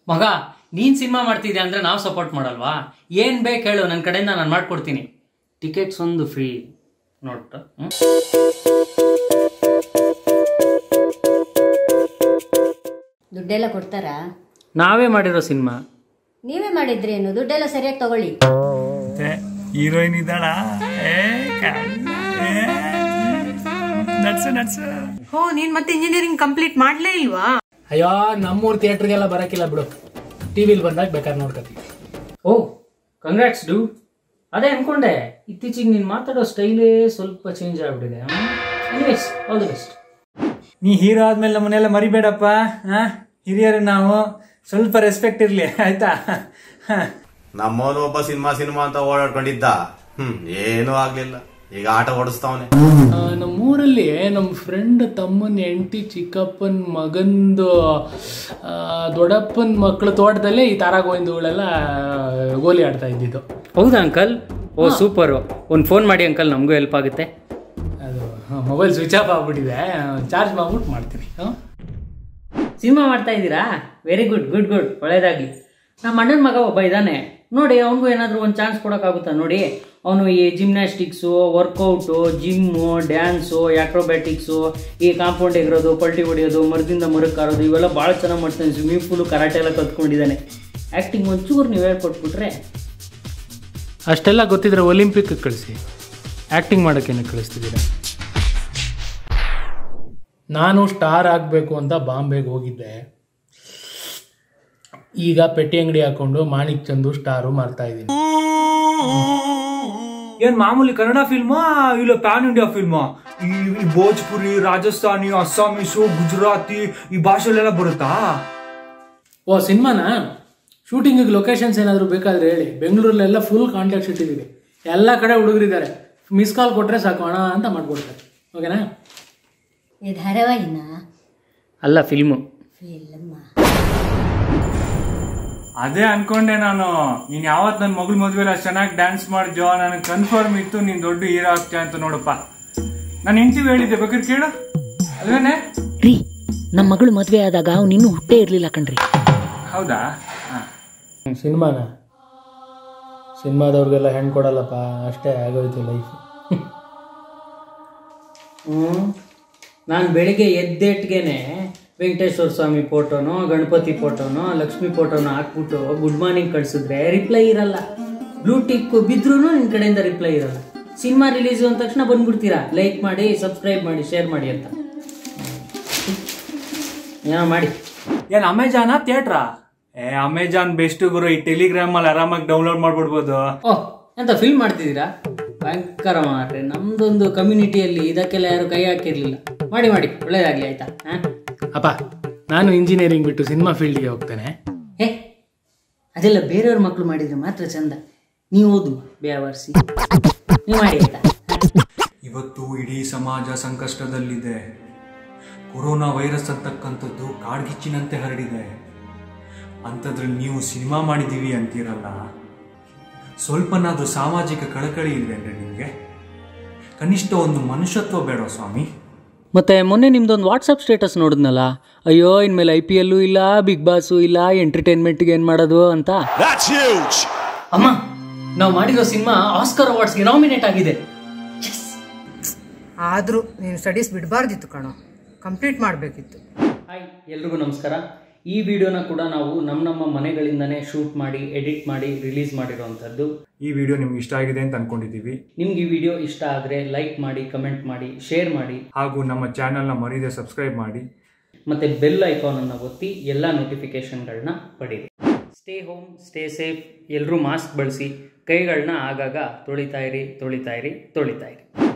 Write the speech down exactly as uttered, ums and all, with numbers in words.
ಮಗ ನೀನ್ ಸಿನಿಮಾ ಮಾಡ್ತಿದ್ಯಾ ಅಂದ್ರೆ ನಾವು ಸಪೋರ್ಟ್ ಮಾಡಲ್ವಾ? ಏನ್ ಬೇಕು ಹೇಳು, ನನ್ನ ಕಡೆಯಿಂದ ನಾನು ಮಾಡ್ಕೊಡ್ತೀನಿ. ಟಿಕೆಟ್ಸ್ ಒಂದು ಫ್ರೀ ನೋಟ. ದುಡ್ಡೆಲ್ಲ ಕೊಡ್ತಾರಾ? ನಾವೇ ಮಾಡಿರೋ ಸಿನಿಮಾ. ನೀವೇ ಮಾಡಿದ್ರೇನು? ದುಡ್ಡೆಲ್ಲ ಸರಿಯಾಗಿ ತಗೊಳ್ಳಿ. ಹೀರೋಯಿನ್ ಇದ್ದಾಳ? ಹೋ, ನೀನ್ ಮತ್ತೆ ಇಂಜಿನಿಯರಿಂಗ್ ಕಂಪ್ಲೀಟ್ ಮಾಡ್ಲೇ ಇಲ್ವಾ? ಅಯ್ಯೋ, ನಮ್ಮೂರ್ ಥಿಯೇಟರ್ಗೆಲ್ಲ ಬರಕಿಲ್ಲ ಬಿಡು, ಟಿವಿಲ್ ಬಂದಾಗ ಬೇಕಾದ್ರೆ ನೋಡ್ಕೊತೀವಿ. ಓ ಕಂಗ್ರಾಟ್ಸ್ ಡೂ. ಅದೇ ಅನ್ಕೊಂಡೆ, ಇತ್ತೀಚೆಗೆ ನೀನ್ ಮಾತಾಡೋ ಸ್ಟೈಲೇ ಸ್ವಲ್ಪ ಚೇಂಜ್ ಆಗ್ಬಿಟ್ಟಿದೆ. Anyways, all the best. ನೀ ಹೀರೋ ಆದ್ಮೇಲೆ ನಮ್ಮನ್ನೆಲ್ಲ ಮರಿಬೇಡಪ್ಪ. ಹಾ, ಹಿರಿಯರು ನಾವು, ಸ್ವಲ್ಪ ರೆಸ್ಪೆಕ್ಟ್ ಇರ್ಲಿ ಆಯ್ತಾ? ನಮ್ಮವನು ಒಬ್ಬ ಸಿನಿಮಾ ಸಿನಿಮಾ ಅಂತ ಓಡಾಡ್ಕೊಂಡಿದ್ದ, ಹ್ಮ್ ಏನೂ ಆಗ್ಲಿಲ್ಲ. ಈಗ ಆಟ ಓಡಿಸ್ತಾವನೆ. ನಮ್ಮೂರಲ್ಲಿ ನಮ್ಮ ಫ್ರೆಂಡ್ ತಮ್ಮನ ಹೆಂಡತಿ ಚಿಕ್ಕಪ್ಪನ ಮಗಂದು ದೊಡ್ಡಪ್ಪನ ಮಕ್ಕಳ ತೋಟದಲ್ಲೇ ಈ ತಾರಾ ಗೋವಿಂದಗಳೆಲ್ಲ ಗೋಲಿ ಆಡ್ತಾ ಇದ್ದಿದ್ದು. ಹೌದಾ ಅಂಕಲ್? ಓ ಸೂಪರು. ಒಂದು ಫೋನ್ ಮಾಡಿ ಅಂಕಲ್, ನಮಗೂ ಹೆಲ್ಪ್ ಆಗುತ್ತೆ. ಅದು ಮೊಬೈಲ್ ಸ್ವಿಚ್ ಆಫ್ ಆಗ್ಬಿಟ್ಟಿದೆ, ಚಾರ್ಜ್ ಮಾಡ್ಬಿಟ್ಟು ಮಾಡ್ತೀನಿ. ಹಾಂ, ಸಿನಿಮಾ ಮಾಡ್ತಾ ಇದ್ದೀರಾ? ವೆರಿ ಗುಡ್ ಗುಡ್ ಗುಡ್, ಒಳ್ಳೇದಾಗಲಿ. ನಮ್ಮ ಅಣ್ಣನ ಮಗ ಒಬ್ಬ ಇದ್ದಾನೆ ನೋಡಿ, ಅವನಿಗೂ ಏನಾದರೂ ಒಂದು ಚಾನ್ಸ್ ಕೊಡೋಕ್ಕಾಗುತ್ತಾ ನೋಡಿ? ಅವನು ಈ gymnastics, workout, gym, dance, acrobatics, ಈ ಕಾಂಪೌಂಡ್ ಎಗರೋದು, ಪಲ್ಟಿ ಹೊಡೆಯೋದು, ಮರದಿಂದ ಮರಕ್ಕೆ ಕಾರೋದು, ಇವೆಲ್ಲ ಭಾಳ ಚೆನ್ನಾಗಿ ಮಾಡ್ತಾನೆ. ಸ್ವಿಮ್ಮಿಂಗ್ ಪೂಲು, ಕರಾಟೆ ಎಲ್ಲ ಕಲ್ತ್ಕೊಂಡಿದ್ದಾನೆ. ಆ್ಯಕ್ಟಿಂಗ್ ಒಂಚೂರು ನೀವು ಹೇಳ್ಕೊಟ್ಬಿಟ್ರೆ. ಅಷ್ಟೆಲ್ಲ ಗೊತ್ತಿದ್ರೆ ಒಲಿಂಪಿಕ್ ಕಳಿಸಿ, ಆ್ಯಕ್ಟಿಂಗ್ ಮಾಡೋಕ್ಕೇನೆ ಕಳಿಸ್ತಿದ್ದೀರ. ನಾನು ಸ್ಟಾರ್ ಆಗಬೇಕು ಅಂತ ಬಾಂಬೆಗೆ ಹೋಗಿದ್ದೆ. ಈಗ ಪೆಟ್ಟಿ ಅಂಗಡಿ ಹಾಕೊಂಡು ಮಾಣಿಕ್ ಚಂದು ಸ್ಟಾರು ಮಾರ್ತಾ ಇದ್ದೀನಿ. ಏನ್ ಮಾಮೂಲಿ ಕನ್ನಡ ಫಿಲ್ಮಾ ಇಲ್ಲ ಪ್ಯಾನ್ ಇಂಡಿಯಾ ಫಿಲ್ಮಾ? ಈ ಭೋಜ್ಪುರಿ, ರಾಜಸ್ಥಾನಿ, ಅಸ್ಸಾಮೀಸು, ಗುಜರಾತಿ ಈ ಭಾಷೆಲೆಲ್ಲ ಬರುತ್ತಾ? ಓ ಸಿನಿಮಾನ? ಶೂಟಿಂಗಿಗೆ ಲೊಕೇಶನ್ಸ್ ಏನಾದರೂ ಬೇಕಾದ್ರೆ ಹೇಳಿ, ಬೆಂಗಳೂರಲ್ಲೆಲ್ಲ ಫುಲ್ ಕಾಂಟ್ಯಾಕ್ಟ್ಸ್ ಇಟ್ಟಿದ್ದೀವಿ. ಎಲ್ಲ ಕಡೆ ಹುಡುಗರಿದ್ದಾರೆ, ಮಿಸ್ ಕಾಲ್ ಕೊಟ್ಟರೆ ಸಾಕು ಅಣ್ಣ ಅಂತ ಮಾಡ್ಕೊಡ್ತಾರೆ. ಓಕೆನಾ? ಈ ಧಾರಾವಾಹಿನ ಅಲ್ಲ, ಫಿಲ್ಮು. ಫಿಲ್ಮ ಅದೇ ಅನ್ಕೊಂಡೆ ನಾನು. ನೀನ್ ಯಾವತ್ ನನ್ ಮಗಳ ಮದ್ವೆಲಿ ಅಷ್ಟು ಚೆನ್ನಾಗಿ ಡ್ಯಾನ್ಸ್ ಮಾಡಿದ್ಯೋ, ನನಗೆ ಕನ್ಫರ್ಮ್ ಇತ್ತು ನೀನ್ ದೊಡ್ಡ ಹೀರೋ ಆಗ್ತೀಯ ಅಂತ. ನೋಡಪ್ಪ, ನಾನು ಇಂಟರ್ವ್ಯೂ ಹೇಳಿದ್ದೆ, ಬೇಕಾದ್ರೆ ಕೇಳು. ಅಲ್ವೇನೆ ರೀ, ನಮ್ಮ ಮಗಳು ಮದುವೆ ಆದಾಗ ಅವ್ನು ಇನ್ನೂ ಹುಟ್ಟೇ ಇರಲಿಲ್ಲ ಕಣ್ರಿ. ಹೌದಾ? ಸಿನಿಮಾನ ಸಿನಿಮಾದವ್ರಿಗೆಲ್ಲ ಹೆಣ್ಣು ಕೊಡಲ್ಲಪ್ಪ, ಅಷ್ಟೇ ಆಗೋಯ್ತು ಲೈಫ್. ಹ್ಞೂ, ನಾನು ಬೆಳಿಗ್ಗೆ ಎದ್ದೇಟ್ಗೆನೆ ವೆಂಕಟೇಶ್ವರ ಸ್ವಾಮಿ ಫೋಟೋನೋ, ಗಣಪತಿ ಫೋಟೋನೋ, ಲಕ್ಷ್ಮಿ ಫೋಟೋನೋ ಹಾಕ್ಬಿಟ್ಟು ಗುಡ್ ಮಾರ್ನಿಂಗ್ ಕಳಿಸಿದ್ರೆ ರಿಪ್ಲೈ ಇರಲ್ಲ. ಬ್ಲೂ ಟಿಕ್ ಬಿದ್ರೂ ನಿನ್ನ ಕಡೆಯಿಂದ ರಿಪ್ಲೈ ಇರಲ್ಲ. ಸಿನಿಮಾ ರಿಲೀಸು ಅಂದ ತಕ್ಷಣ ಬಂದ್ಬಿಡ್ತೀರಾ, ಲೈಕ್ ಮಾಡಿ, ಸಬ್ಸ್ಕ್ರೈಬ್ ಮಾಡಿ, ಶೇರ್ ಮಾಡಿ ಅಂತ. ಏನೋ ಮಾಡಿ. ಏನ್ ಅಮೆಜಾನಾ ಥಿಯೇಟ್ರಾ? ಏ ಅಮೆಜಾನ್ ಬೆಸ್ಟ್ ಗುರು. ಈ ಟೆಲಿಗ್ರಾಮ್ ಅಲ್ಲಿ ಆರಾಮಾಗಿ ಡೌನ್ಲೋಡ್ ಮಾಡ್ಬಿಡ್ಬೋದು. ಓಹ್, ಎಂತ ಫಿಲ್ಮ್ ಮಾಡ್ತಿದ್ದೀರಾ? ಭಯಂಕರ ಮಾಡ್ರಿ. ನಮ್ದೊಂದು ಕಮ್ಯುನಿಟಿಯಲ್ಲಿ ಇದಕ್ಕೆಲ್ಲ ಯಾರು ಕೈ ಹಾಕಿರ್ಲಿಲ್ಲ. ಮಾಡಿ ಮಾಡಿ, ಒಳ್ಳೇದಾಗ್ಲಿ ಆಯ್ತಾ? ಹಾಂ ಅಪ್ಪ, ನಾನು ಇಂಜಿನಿಯರಿಂಗ್ ಬಿಟ್ಟು ಸಿನಿಮಾ ಫೀಲ್ಡ್ಗೆ ಹೋಗ್ತೇನೆ. ಹೇ, ಅದೆಲ್ಲ ಬೇರೆಯವ್ರ ಮಕ್ಕಳು ಮಾಡಿದ್ರೆ ಮಾತ್ರ ಚಂದ. ನೀವು ಓದು ಬೇವರ್ಸಿ, ನೀವು ಮಾಡಿ ಆಯ್ತಾ? ಇವತ್ತು ಇಡೀ ಸಮಾಜ ಸಂಕಷ್ಟದಲ್ಲಿದೆ. ಕೊರೋನಾ ವೈರಸ್ ಅಂತಕ್ಕಂಥದ್ದು ಕಾಡ್ಗಿಚ್ಚಿನಂತೆ ಹರಡಿದೆ. ಅಂಥದ್ರಲ್ಲಿ ನೀವು ಸಿನಿಮಾ ಮಾಡಿದ್ದೀವಿ ಅಂತೀರಲ್ಲ, ಸ್ವಲ್ಪನಾದ್ರೂ ಸಾಮಾಜಿಕ ಕಳಕಳಿ ಇದೆ ಅಂದರೆ ನಿಮಗೆ? ಕನಿಷ್ಠ ಒಂದು ಮನುಷ್ಯತ್ವ ಬೇಡ ಸ್ವಾಮಿ? ಮತ್ತೆ ಮೊನ್ನೆ ನಿಮ್ದೊಂದು ವಾಟ್ಸಪ್ ಸ್ಟೇಟಸ್ ನೋಡಿದ್ನಲ್ಲ, ಅಯ್ಯೋ ಇನ್ಮೇಲೆ ಐ ಪಿ ಎಲ್ಲೂ ಇಲ್ಲ, ಬಿಗ್ ಬಾಸು ಇಲ್ಲ, ಎಂಟರ್ಟೈನ್ಮೆಂಟ್ಗೆ ಏನು ಮಾಡೋದು ಅಂತ. ಅಮ್ಮ, ನಾವು ಮಾಡಿರೋ ಸಿನಿಮಾ ಆಸ್ಕರ್ ಅವಾರ್ಡ್ಸ್ಗೆ ನಾಮಿನೇಟ್ ಆಗಿದೆ. ಆದ್ರೂ ನೀನು ಸ್ಟಡೀಸ್ ಬಿಡಬಾರ್ದಿತ್ತು ಕಣೋ, ಕಂಪ್ಲೀಟ್ ಮಾಡಬೇಕಿತ್ತು. ಹಾಯ್, ಎಲ್ರಿಗೂ ನಮಸ್ಕಾರ. ಈ ವಿಡಿಯೋನ ಕೂಡ ನಾವು ನಮ್ಮ ನಮ್ಮ ಮನೆಗಳಿಂದನೇ ಶೂಟ್ ಮಾಡಿ, ಎಡಿಟ್ ಮಾಡಿ, ರಿಲೀಸ್ ಮಾಡಿರೋವಂಥದ್ದು. ಈ ವಿಡಿಯೋ ನಿಮ್ಗೆ ಇಷ್ಟ ಆಗಿದೆ ಅಂತ ಅನ್ಕೊಂಡಿದ್ದೀವಿ. ನಿಮ್ಗೆ ಈ ವಿಡಿಯೋ ಇಷ್ಟ ಆದರೆ ಲೈಕ್ ಮಾಡಿ, ಕಮೆಂಟ್ ಮಾಡಿ, ಶೇರ್ ಮಾಡಿ, ಹಾಗೂ ನಮ್ಮ ಚಾನಲ್ನ ಮರೀದೆ ಸಬ್ಸ್ಕ್ರೈಬ್ ಮಾಡಿ, ಮತ್ತು ಬೆಲ್ ಐಕಾನನ್ನು ಒತ್ತಿ ಎಲ್ಲ ನೋಟಿಫಿಕೇಷನ್ಗಳನ್ನ ಪಡೀರಿ. Stay home, stay safe. ಎಲ್ಲರೂ ಮಾಸ್ಕ್ ಬಳಸಿ, ಕೈಗಳನ್ನ ಆಗಾಗ ತೊಳಿತಾ ಇರಿ, ತೊಳಿತಾ ಇರಿ, ತೊಳಿತಾ ಇರಿ.